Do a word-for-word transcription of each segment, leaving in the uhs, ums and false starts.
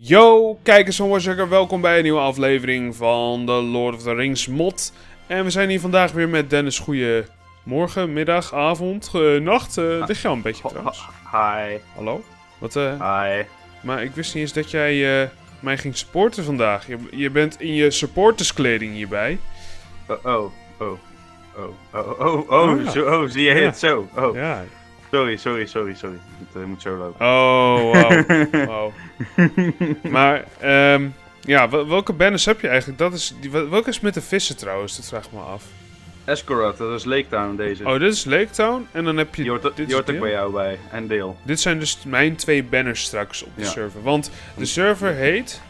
Yo, kijkers van Warsucker, welkom bij een nieuwe aflevering van de Lord of the Rings mod. En we zijn hier vandaag weer met Dennis. Goedemorgen, middag, avond, uh, nacht. Uh, lig je al een beetje trouwens? Hi. Hallo? Wat, uh, Hi. Maar ik wist niet eens dat jij uh, mij ging supporten vandaag. Je, je bent in je supporterskleding hierbij. Oh, oh, oh, oh, oh, oh, oh, ja. zo, oh, zie je Ja. het zo? Oh, Ja. sorry, sorry, sorry, sorry. Het uh, moet zo lopen. Oh, wow. wow. Maar, um, ja, wel- welke banners heb je eigenlijk? Dat is, die, wel- welke is met de vissen trouwens? Dat vraag ik me af. Escoroth, dat is Lake Town deze. Oh, dit is Lake Town. En dan heb je... die hoort, dit die is hoort ook Deel. bij jou bij. En Deel. Dit zijn dus mijn twee banners straks op de Ja. server. Want de server heet...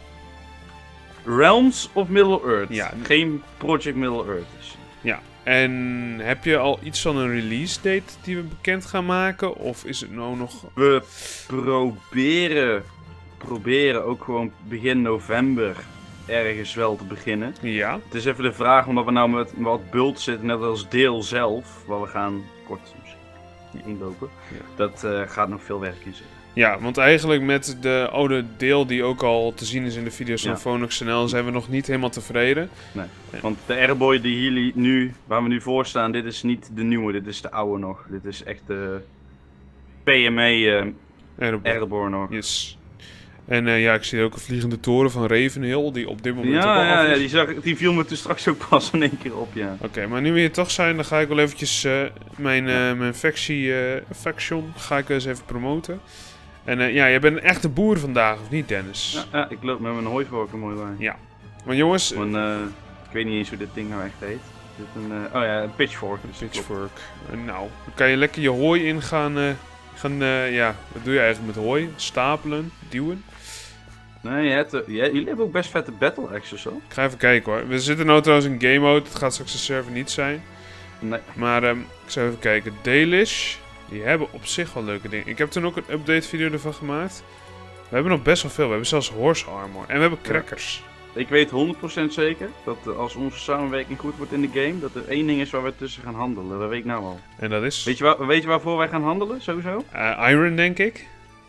Realms of Middle-earth. Ja. Geen Project Middle-earth. Dus. Ja. En heb je al iets van een release date die we bekend gaan maken? Of is het nou nog... We proberen, proberen ook gewoon begin november ergens wel te beginnen. Ja. Het is even de vraag, omdat we nou met wat bult zitten, net als Deel zelf, waar we gaan kort misschien inlopen, Ja. dat uh, gaat nog veel werk in zitten. Ja, want eigenlijk met de oude deel die ook al te zien is in de video's van Ja. Phonox N L zijn we nog niet helemaal tevreden. Want de Airboy die jullie nu, waar we nu voor staan, dit is niet de nieuwe, dit is de oude nog. Dit is echt de P M A uh, Erop. Airboy nog. Yes. En uh, ja, ik zie ook een vliegende toren van Ravenhill die op dit moment ook al Ja, ja, af ja is. die, zag, die viel me toen straks ook pas in één keer op, ja. Oké, maar nu we hier toch zijn, dan ga ik wel eventjes uh, mijn, uh, mijn factie, uh, faction ga ik eens even promoten. En uh, ja, jij bent een echte boer vandaag, of niet Dennis? Ja, ja ik loop met mijn hooivork er mooi bij. Ja. Maar jongens, Een, uh, ik weet niet eens hoe dit ding nou echt heet. Dit een, uh, oh ja, een pitchfork. Dus dat klopt. pitchfork. Uh, nou, dan kan je lekker je hooi in gaan, uh, gaan uh, ja, wat doe je eigenlijk met hooi? Stapelen, duwen. Nee, je hebt, uh, ja, jullie hebben ook best vette battle axe of zo. Ik ga even kijken hoor. We zitten nu trouwens in game mode, het gaat straks de server niet zijn. Nee. Maar um, ik zou even kijken. Dalish, die hebben op zich wel leuke dingen. Ik heb toen ook een update video ervan gemaakt. We hebben nog best wel veel. We hebben zelfs horse armor. En we hebben crackers. Ik weet honderd procent zeker dat uh, als onze samenwerking goed wordt in de game, dat er één ding is waar we tussen gaan handelen. Dat weet ik nou al. En dat is... Weet je, waar, weet je waarvoor wij gaan handelen, sowieso? Uh, iron, denk ik.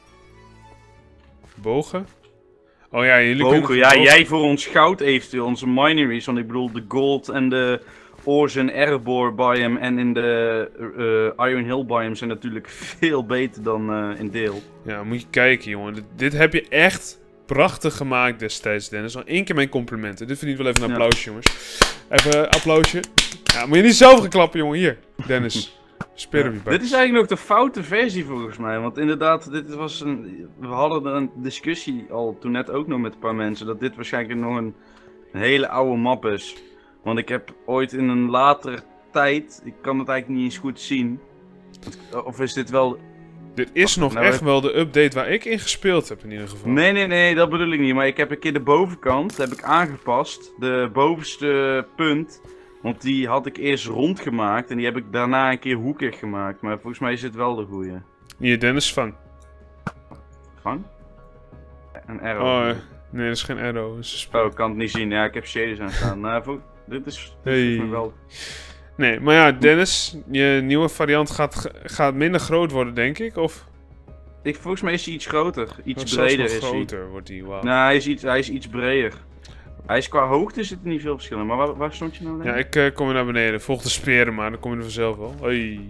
Bogen. Oh ja, jullie Bogen, kunnen... ja, bogen- jij voor ons goud eventueel, onze mineries. Want ik bedoel, de gold en de ores en Erebor biome en in de uh, Iron Hill biome zijn natuurlijk veel beter dan uh, in Deel. Ja, moet je kijken, jongen. Dit, dit heb je echt prachtig gemaakt destijds, Dennis. Nog één keer mijn complimenten. Dit verdient wel even een Ja. applausje, jongens. Even een applausje. Ja, moet je niet zelf gaan klappen, jongen. Hier, Dennis. Spit op je buik. Dit is eigenlijk nog de foute versie volgens mij, want inderdaad, dit was een, we hadden een discussie al toen net ook nog met een paar mensen, dat dit waarschijnlijk nog een, een hele oude map is. Want ik heb ooit in een latere tijd, ik kan het eigenlijk niet eens goed zien, of is dit wel... Dit is nog nou, echt ik- wel de update waar ik in gespeeld heb, in ieder geval. Nee, nee, nee, dat bedoel ik niet, maar ik heb een keer de bovenkant, heb ik aangepast, de bovenste punt, want die had ik eerst rond gemaakt en die heb ik daarna een keer hoekig gemaakt, maar volgens mij is dit wel de goeie. Hier, Dennis, vang. Vang? Een arrow. Oh, eh, nee, dat is geen arrow. Dat is een spel. Oh, ik kan het niet zien. Ja, ik heb shaders aan staan. Nou, voor... dit is, dit Hey. is me wel... Nee, maar ja, Dennis, je nieuwe variant gaat, ge- gaat minder groot worden, denk ik? Of Ik, volgens mij is hij iets groter. Iets of zelfs breder nog is hij. groter wordt die? Wauw. Nou, hij is, iets, hij is iets breder. Hij is qua hoogte zit er niet veel verschil in. Maar waar, waar stond je nou? Ja, Lenny? ik eh, kom weer naar beneden. Volg de speren maar, dan kom je er vanzelf wel. Hoi.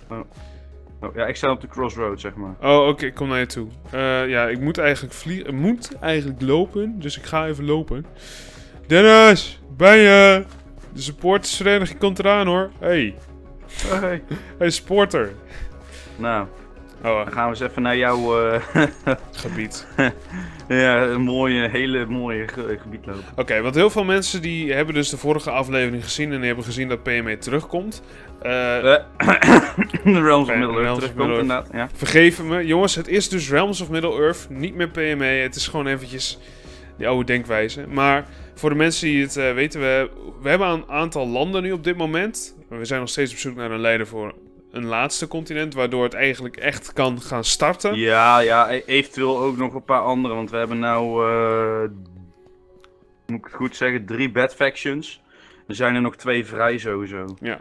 Oh, ja, ik sta op de crossroad, zeg maar. Oh, oké, ik kom naar je toe. Eh, ja, ik moet eigenlijk vliegen. Ik moet eigenlijk lopen, dus ik ga even lopen. Dennis, ben je? De supportersvereniging komt eraan hoor. Hey, Hey. hey supporter. Nou, Oh, dan gaan we eens even naar jouw... eh, gebied. ja, een mooie, hele mooie ge- gebied lopen. Oké, want heel veel mensen die hebben dus de vorige aflevering gezien en die hebben gezien dat P M E terugkomt. Eh, Eh, de Realms of Realms Middle-earth of terugkomt Middle-earth. inderdaad. Ja. Vergeef me, jongens, het is dus Realms of Middle-earth, niet meer P M E. Het is gewoon eventjes die oude denkwijze. Maar voor de mensen die het uh, weten, we, we hebben een aantal landen nu op dit moment. We zijn nog steeds op zoek naar een leider voor een laatste continent, waardoor het eigenlijk echt kan gaan starten. Ja, ja, e- eventueel ook nog een paar andere, want we hebben nou, eh, moet ik het goed zeggen, drie bad factions. Er zijn er nog twee vrij sowieso. Ja.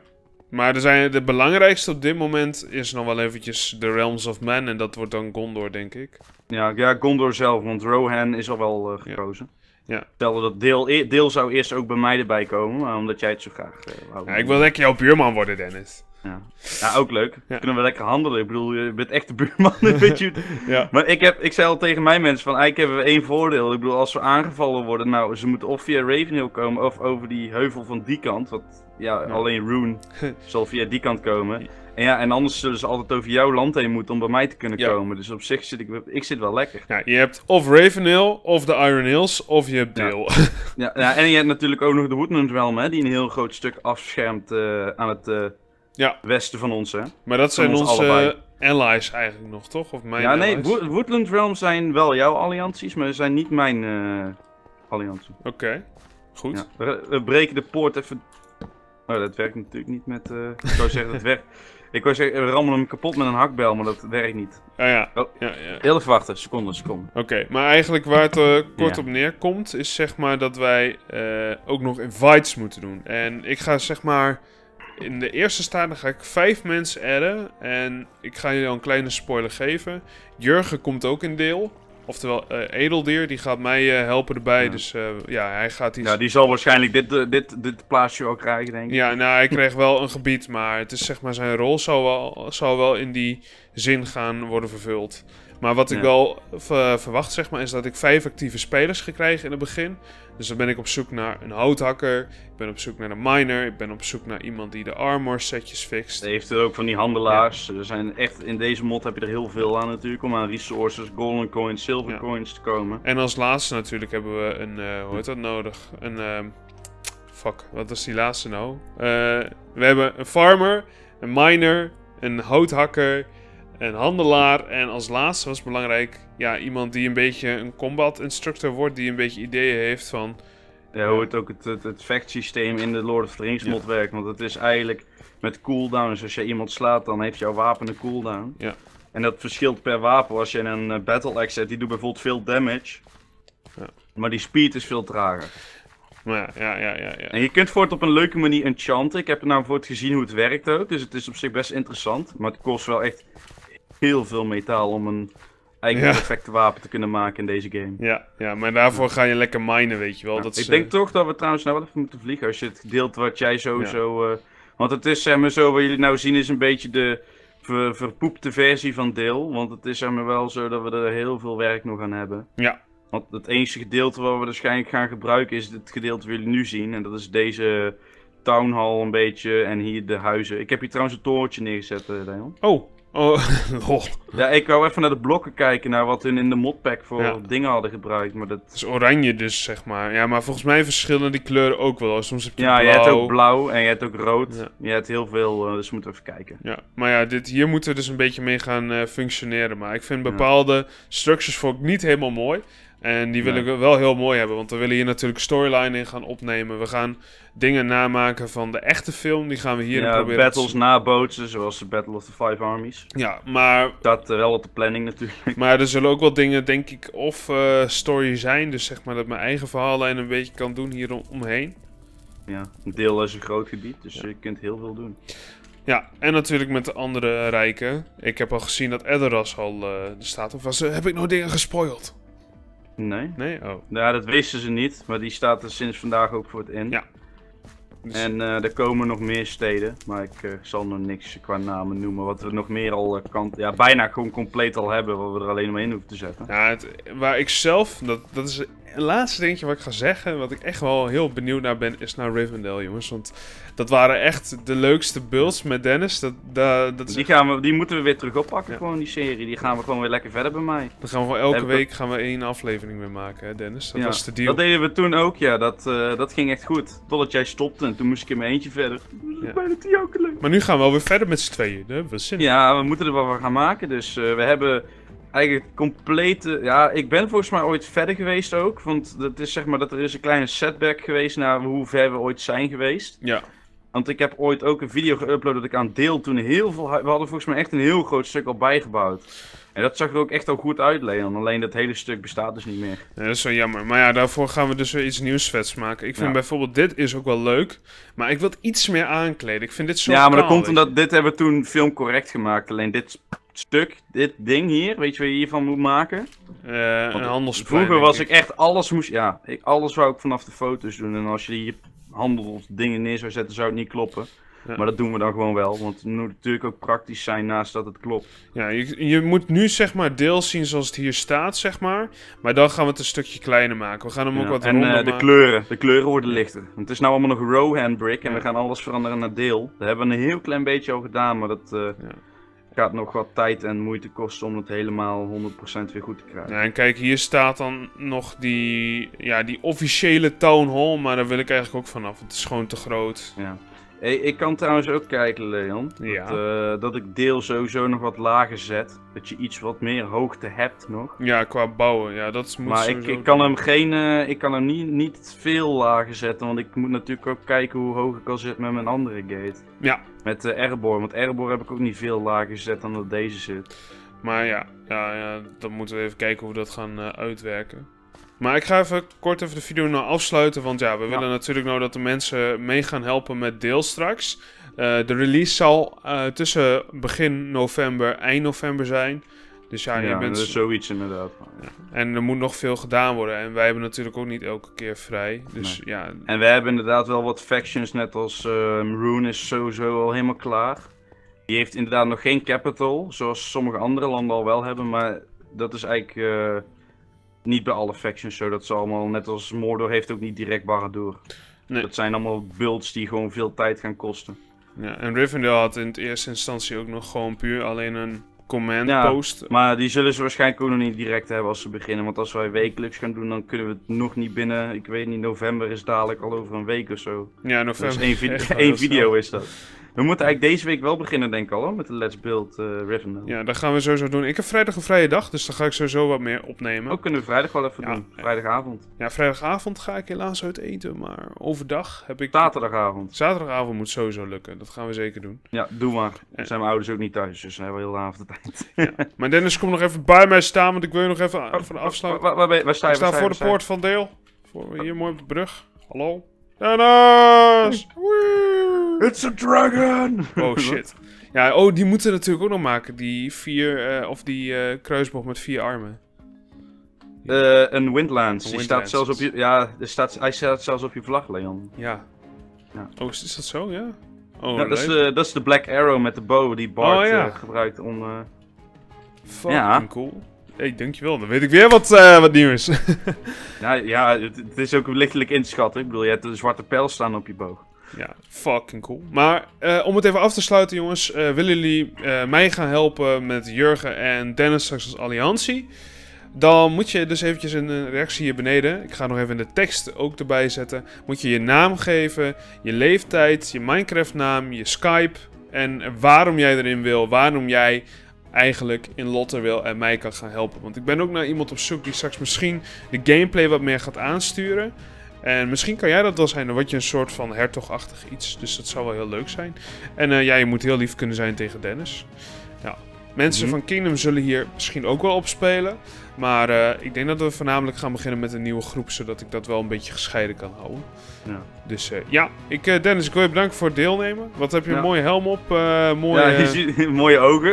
Maar er zijn, de belangrijkste op dit moment is nog wel eventjes The Realms of Man. En dat wordt dan Gondor, denk ik. Ja, ja Gondor zelf, want Rohan is al wel uh, gekozen. Ja. Ja. Stel dat deel, deel zou eerst ook bij mij erbij komen, maar omdat jij het zo graag uh, wou. Ja, ik wil lekker jouw buurman worden, Dennis. Ja, ja ook leuk. Ja. Kunnen we lekker handelen. Ik bedoel, je bent echt de buurman. Weet je. Ja. Maar ik, heb, ik zei al tegen mijn mensen van, eigenlijk hebben we één voordeel. Ik bedoel, als we aangevallen worden, nou, ze moeten of via Ravenhill komen of over die heuvel van die kant. Want ja, Ja. alleen Rune zal via die kant komen. En ja, en anders zullen ze altijd over jouw land heen moeten om bij mij te kunnen Ja. komen. Dus op zich zit ik, ik zit wel lekker. Ja, je hebt of Ravenhill, of de Iron Hills, of je hebt Ja. Deel. Ja, ja, en je hebt natuurlijk ook nog de Woodland Realm, hè, die een heel groot stuk afschermt uh, aan het uh, Ja. westen van ons, hè. Maar dat zijn Van ons onze allebei. allies eigenlijk nog, toch? Of mijn Ja, nee, allies? Wo Woodland Realm zijn wel jouw allianties, maar ze zijn niet mijn uh, alliantie. Oké, okay. Goed. Ja, we, we breken de poort even... Oh, dat werkt natuurlijk niet met... Uh... Ik wou zeggen, dat werkt... Ik wou zeggen, we rammelen hem kapot met een hakbel, maar dat werkt niet. Ah ja. Oh. ja, ja. Heel even wachten, seconde, seconde. Oké, okay, maar eigenlijk waar het uh, kort Ja. op neerkomt, is zeg maar dat wij uh, ook nog invites moeten doen. En ik ga zeg maar... In de eerste stadium ga ik vijf mensen adden. En ik ga jullie al een kleine spoiler geven. Jurgen komt ook in deel. Oftewel, uh, Edeldeer, die gaat mij uh, helpen erbij. Ja. Dus uh, ja, hij gaat iets... Ja, die zal waarschijnlijk dit, uh, dit, dit plaatsje ook krijgen, denk ik. Ja, nou, hij kreeg wel een gebied, maar het is zeg maar zijn rol zou wel, zou wel in die zin gaan worden vervuld. Maar wat ik Ja. wel v- verwacht, zeg maar, is dat ik vijf actieve spelers ga krijgen in het begin. Dus dan ben ik op zoek naar een houthakker, ik ben op zoek naar een miner, ik ben op zoek naar iemand die de armor setjes fixt. Hij heeft er ook van die handelaars. Er zijn echt, in deze mod heb je er heel veel aan natuurlijk, om aan resources, golden coins, silver Ja. coins te komen. En als laatste natuurlijk hebben we een, uh, hoe heet dat nodig? Een, uh, fuck, wat is die laatste nou? Uh, we hebben een farmer, een miner, een houthakker, een handelaar en als laatste was belangrijk, ja, iemand die een beetje een combat instructor wordt, die een beetje ideeën heeft van... Ja, hoe het ook het, het, het vechtsysteem in de Lord of the Rings mod Ja. werkt, want het is eigenlijk met cooldowns. Als je iemand slaat, dan heeft jouw wapen een cooldown. Ja. En dat verschilt per wapen. Als je een uh, battle axe zet, die doet bijvoorbeeld veel damage. Ja. Maar die speed is veel trager. Maar ja, ja, ja, ja. ja. En je kunt voor het op een leuke manier enchanten. Ik heb er nou voor het gezien hoe het werkt ook, dus het is op zich best interessant. Maar het kost wel echt heel veel metaal om een eigen Ja. perfecte wapen te kunnen maken in deze game. Ja, ja, maar daarvoor ga je lekker minen, weet je wel. Ja, dat ik is, denk uh, toch dat we trouwens nou wel even moeten vliegen als je het deelt wat jij sowieso... Uh, want het is zeg maar zo, wat jullie nou zien is een beetje de ver, verpoepte versie van deel. Want het is zeg maar wel zo dat we er heel veel werk nog aan hebben. Ja. Want het enige gedeelte wat we waarschijnlijk gaan gebruiken is het gedeelte wat jullie nu zien. En dat is deze town hall een beetje en hier de huizen. Ik heb hier trouwens een torentje neergezet, uh, Leon. Oh, oh, oh. Ja, ik wou even naar de blokken kijken, naar wat hun in de modpack voor Ja. dingen hadden gebruikt. Maar dat... Het is oranje dus, zeg maar. Ja, maar volgens mij verschillen die kleuren ook wel. Soms heb je Ja, blauw. je hebt ook blauw en je hebt ook rood. Ja. Je hebt heel veel, uh, dus moeten we even kijken. Ja, maar ja, dit, hier moeten we dus een beetje mee gaan uh, functioneren. Maar ik vind bepaalde structures voor niet helemaal mooi. En die wil Nee. ik wel heel mooi hebben. Want we willen hier natuurlijk storyline in gaan opnemen. We gaan dingen namaken van de echte film. Die gaan we hier Ja, proberen battles te... nabootsen, zoals de Battle of the Five Armies. Ja, maar, Dat uh, wel op de planning natuurlijk. maar er zullen ook wel dingen, denk ik, of uh, story zijn. Dus zeg maar dat mijn eigen verhaallijn een beetje kan doen hier om, omheen. Ja, een deel is een groot gebied, dus Ja. je kunt heel veel doen. Ja, en natuurlijk met de andere rijken. Ik heb al gezien dat Edoras al uh, er staat. Of was, uh, heb ik nog dingen gespoild? Nee? Nee? Oh. Ja, dat wisten ze niet, maar die staat er sinds vandaag ook voor het in. Ja. Dus- En uh, er komen nog meer steden, maar ik uh, zal nog niks qua namen noemen. Wat we nog meer al uh, kan, ja, bijna gewoon compleet al hebben, wat we er alleen maar in hoeven te zetten. Ja, het, waar ik zelf, dat, dat is het laatste dingetje wat ik ga zeggen, wat ik echt wel heel benieuwd naar ben, is naar Rivendell, jongens. Want dat waren echt de leukste builds met Dennis. Dat, dat, dat is Die, gaan we, die moeten we weer terug oppakken, Ja. gewoon die serie. Die gaan we gewoon weer lekker verder bij mij. Dan gaan we gewoon elke Heb ik week gaan we één aflevering weer maken, hè Dennis? Dat Ja, was de deal. Dat deden we toen ook, ja. Dat, uh, dat ging echt goed. Totdat jij stopte en toen moest ik in mijn eentje verder. Ja. Bijna tien jaar geleden. Maar nu gaan we wel weer verder met z'n tweeën. Daar hebben we zin in. Ja, we moeten er wel van gaan maken. Dus uh, we hebben eigenlijk complete... Ja, ik ben volgens mij ooit verder geweest ook. Want het is zeg maar dat er is een kleine setback geweest naar hoe ver we ooit zijn geweest. Ja. Want ik heb ooit ook een video geüpload dat ik aan deel toen heel veel... hu- We hadden volgens mij echt een heel groot stuk al bijgebouwd. En dat zag er ook echt al goed uit, Leon. Alleen dat hele stuk bestaat dus niet meer. Ja, dat is wel jammer. Maar ja, daarvoor gaan we dus weer iets nieuws vets maken. Ik vind Ja. bijvoorbeeld dit is ook wel leuk. Maar ik wil het iets meer aankleden. Ik vind dit zo Ja, maar dat kaal, komt weet je. omdat dit hebben we toen filmcorrect gemaakt. Alleen dit stuk, dit ding hier, weet je wat je hiervan moet maken? Eh, een Want handelsplein. Vroeger denk was ik echt alles moest, ja, ik, alles wou ik vanaf de foto's doen. En als je hier handelsdingen neer zou zetten, zou het niet kloppen. Ja. Maar dat doen we dan gewoon wel, want het moet natuurlijk ook praktisch zijn naast dat het klopt. Ja, je, je moet nu zeg maar deels zien zoals het hier staat, zeg maar. Maar dan gaan we het een stukje kleiner maken. We gaan hem ook Ja. wat En ronder eh, de maken. kleuren, de kleuren worden lichter. Want het is nou allemaal nog Rohan brick en Ja. we gaan alles veranderen naar deel. Dat hebben we een heel klein beetje al gedaan, maar dat eh, Ja. gaat nog wat tijd en moeite kosten om het helemaal honderd procent weer goed te krijgen. Ja, en kijk, hier staat dan nog die, ja, die officiële town hall, maar daar wil ik eigenlijk ook vanaf. Het is gewoon te groot. Ja. Hey, ik kan trouwens ook kijken, Leon, Ja. dat, eh, dat ik deel sowieso nog wat lager zet. Dat je iets wat meer hoogte hebt nog. Ja, qua bouwen. Ja, dat moet Maar ik, sowieso- ik kan hem, geen, eh, ik kan hem niet, niet veel lager zetten, want ik moet natuurlijk ook kijken hoe hoog ik al zit met mijn andere gate. Ja, Met de Airborne, want Airborne heb ik ook niet veel lager gezet dan dat deze zit. maar ja, ja, ja, dan moeten we even kijken hoe we dat gaan eh, uitwerken. Maar ik ga even kort even de video nou afsluiten, want ja, we Ja. willen natuurlijk nou dat de mensen mee gaan helpen met deel straks. Eh, de release zal eh, tussen begin november, eind november zijn. Dus ja, Ja, je bent... dat is zoiets inderdaad. En er moet nog veel gedaan worden. En wij hebben natuurlijk ook niet elke keer vrij. Dus ja, En we hebben inderdaad wel wat factions, net als uh, Maroon is sowieso al helemaal klaar. Die heeft inderdaad nog geen capital, zoals sommige andere landen al wel hebben, maar dat is eigenlijk uh, niet bij alle factions zo. Dat is allemaal, net als Mordor heeft ook niet direct Barad-dûr. Nee. Dat zijn allemaal builds die gewoon veel tijd gaan kosten. ja, en Rivendell had in het eerste instantie ook nog gewoon puur alleen een command Ja, post. Maar die zullen ze waarschijnlijk ook nog niet direct hebben als ze beginnen. Want als wij wekelijks gaan doen, dan kunnen we het nog niet binnen, ik weet niet, november is dadelijk al over een week of zo. Ja, Dus november. één, vi- Echt wel één heel video snel. is dat. We moeten eigenlijk deze week wel beginnen, denk ik al, hoor, met de Let's Build uh, Rivendell. Ja, dat gaan we sowieso doen. Ik heb vrijdag een vrije dag, dus dan ga ik sowieso wat meer opnemen. Ook kunnen we vrijdag wel even Ja. doen. Vrijdagavond. Ja, vrijdagavond ga ik helaas uit eten, maar overdag heb ik... Zaterdagavond. Zaterdagavond moet sowieso lukken, dat gaan we zeker doen. Ja, doe maar. Ja. Dan zijn mijn ouders ook niet thuis, dus dan hebben we heel de avond de tijd. Maar Dennis, kom nog even bij mij staan, want ik wil je nog even a- van afsluiten. Waar, waar, waar, waar sta je? Ik sta waar voor de sta je? poort van Deel. Voor, hier mooi op de brug. Hallo? Dennis! Wee! It's a dragon! Oh shit. Ja, oh, die moeten we natuurlijk ook nog maken. Die vier, eh, of die eh, kruisboog met vier armen. Eh, een Windlands. Een Die Windlands. staat zelfs op je. Ja, er staat, hij staat zelfs op je vlag, Leon. Ja. Ja. Oh, is, is dat zo? Ja? Oh, Ja, dat, is leuk. de, dat is de Black Arrow met de bow die Bart Oh, ja. eh, gebruikt om. eh, Fucking ja. cool. Hey, dankjewel. Dan weet ik weer wat, eh, wat nieuws. Ja, ja het, het is ook lichtelijk in te schatten. Ik bedoel, je hebt een zwarte pijl staan op je boog. Ja, fucking cool. Maar eh, om het even af te sluiten, jongens. eh, willen jullie eh, mij gaan helpen met Jurgen en Dennis straks als alliantie? Dan moet je dus eventjes in een reactie hier beneden. Ik ga nog even de tekst ook erbij zetten. Moet je je naam geven, je leeftijd, je Minecraft naam, je Skype. En waarom jij erin wil, waarom jij eigenlijk in Lotter wil en mij kan gaan helpen. Want ik ben ook naar iemand op zoek die straks misschien de gameplay wat meer gaat aansturen. En misschien kan jij dat wel zijn, dan word je een soort van hertogachtig iets. Dus dat zou wel heel leuk zijn. En uh, ja, je moet heel lief kunnen zijn tegen Dennis. Nou, mensen Mhm. van Kingdom zullen hier misschien ook wel op spelen. Maar uh, ik denk dat we voornamelijk gaan beginnen met een nieuwe groep, zodat ik dat wel een beetje gescheiden kan houden. Ja. Dus uh, ja, ik, uh, Dennis, ik wil je bedanken voor het deelnemen. Wat heb je een Ja. mooie helm op. Uh, mooie, Ja, je ziet mooie ogen.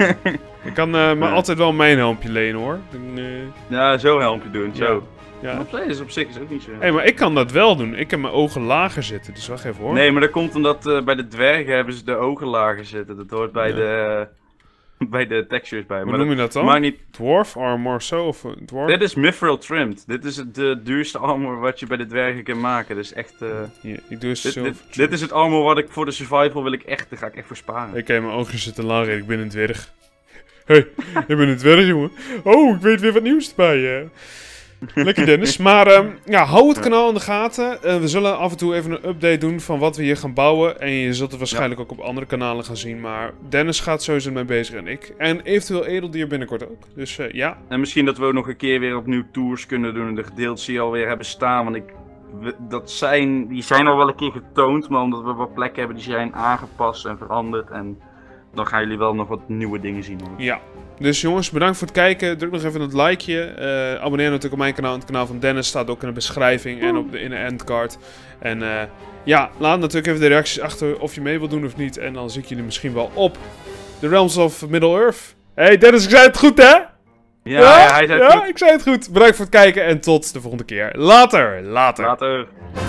ik kan uh, me Ja. altijd wel mijn helmpje lenen hoor. Dan, uh, Ja, zo helmpje doen. Zo. ja. Op zich is op zich is ook niet zo. Hé, hey, maar ik kan dat wel doen. Ik heb mijn ogen lager zitten, dus wacht even hoor. Nee, maar dat komt omdat uh, bij de dwergen hebben ze de ogen lager zitten. Dat hoort bij, Ja. de, bij de textures bij. Hoe Maar noem dat je dat dan? maakt niet. Dwarf armor zo? Of uh, dwarf? Dit is Mithril Trimmed. Dit is het de duurste armor wat je bij de dwergen kan maken. Dus echt. Uh, Hier, ik doe eens dit, zo. dit, dit is het armor wat ik voor de survival wil ik echt. Daar ga ik echt voor sparen. Ik heb mijn ogen zitten lager. Ik ben een dwerg. Hé, hey, ik ben een dwerg, jongen. Oh, ik weet weer wat nieuws erbij. hè. Lekker Dennis. Maar um, ja, hou het Ja. kanaal in de gaten. Uh, we zullen af en toe even een update doen van wat we hier gaan bouwen. En je zult het waarschijnlijk ook op andere kanalen gaan zien. Maar Dennis gaat sowieso mee bezig en ik. En eventueel Edeldier binnenkort ook. Dus uh, ja. En misschien dat we ook nog een keer weer opnieuw tours kunnen doen. En de gedeeltes die alweer hebben staan. Want ik. we- Dat zijn, die zijn al wel een keer getoond. Maar omdat we wat plekken hebben die zijn aangepast en veranderd. En dan gaan jullie wel nog wat nieuwe dingen zien. Hoor. Ja. Dus jongens, bedankt voor het kijken. Druk nog even het likeje. Uh, abonneer natuurlijk op mijn kanaal. Het kanaal van Dennis staat ook in de beschrijving en op de, in de endcard. En uh, ja, laat natuurlijk even de reacties achter of je mee wilt doen of niet. En dan zie ik jullie misschien wel op The Realms of Middle-earth. Hey Dennis, ik zei het goed hè? Ja, ja, ja hij zei het ja goed. ik zei het goed. Bedankt voor het kijken en tot de volgende keer. Later, later. Later.